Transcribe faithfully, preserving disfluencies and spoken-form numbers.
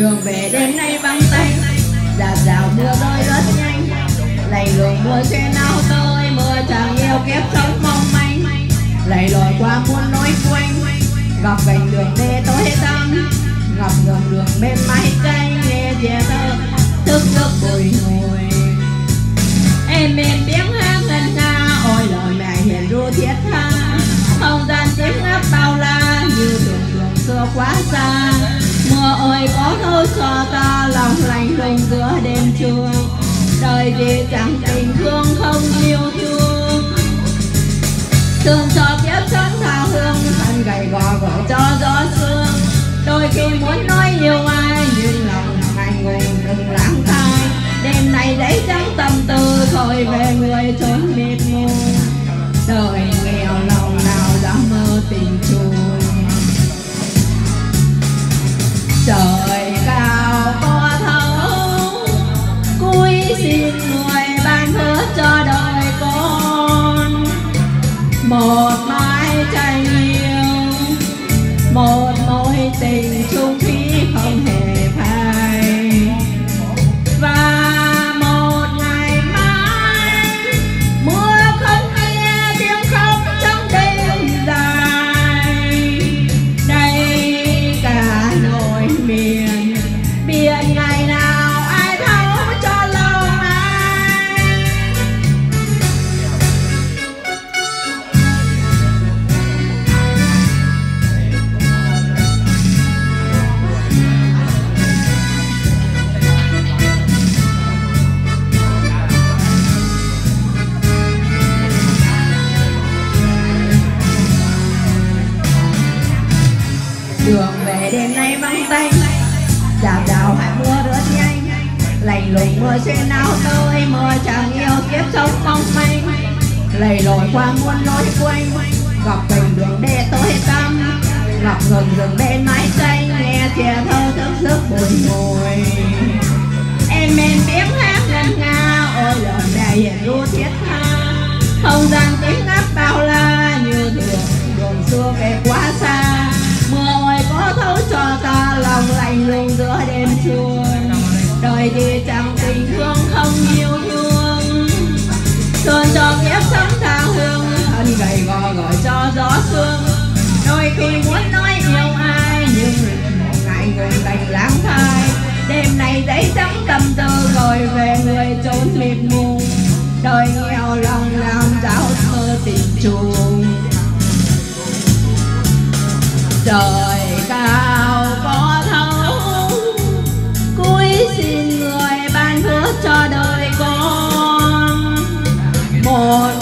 Đường về đêm nay vắng tanh, dạt dào mưa rơi rất nhanh, lầy lội mưa xuyên áo tôi, mưa chẳng yêu kiếp sống mong manh, lầy lội qua muôn nỗi quanh, gặp gành đường đê tối tăm, gặp ngầm đường bên mái tranh, nghe chè thơ thức giấc bồi hồi. Em em tiếng hát ngân nga, ôi lời mẹ hiền ru thiết tha, không gian tiếng áp bao la như đường đường xưa quá xa. Mưa ơi có thơ cho ta lòng lạnh lùng giữa đêm trưa, đời gì chẳng tình thương không yêu thương. Thương cho kiếp sống tha hương, thân gầy gò gõ cho gió sương. Đôi khi muốn nói yêu ai nhưng lòng ngại ngùng đừng lãng thai. Đêm nay đấy trắng tâm tư thôi về người trốn mịt mù. Đời nghèo lòng nào dám mơ tình chung. Trời cao có thấu, cúi xin người ban phước cho đời con. Một mái tranh yêu, một mối tình chung thủy không hề phai. Và một ngày mai mưa không nghe tiếng khóc trong đêm dài. Đây cả nỗi miền biển ngày nào ai thấu cho lòng ai. Đường về đêm nay vắng tanh, dạt dào hạt mưa rớt nhanh, lạnh lùng mưa xuyên áo tôi, mưa chẳng yêu kiếp sống mong manh, lầy lội qua muôn lối quanh, gặp gành đường đê tối tăm, gặp ngừng rừng bên mái tranh, nghe chè thơ thức giấc bồi hồi. Em em tiếng hát ngân nga, ôi lời mẹ hiền ru thiết tha, không gian tiếng áp bao la như đường đường xưa về quá xa. Mưa ơi có thấu cho ta lòng lạnh lùng giữa đêm trưa, đời gì chẳng tình thương không yêu thương. Thương cho kiếp sống tha hương, thân gầy gò gọi cho gió sương. Đôi khi muốn nói yêu ai nhưng ngại ngùng đành lãng thai. Đêm nay giấy trắng tâm tư rồi về người trốn mịt mù. Đời nghèo lòng làm giáo thơ tình chung. Trời cao có thấu, cúi xin người ban phước cho đời con. Một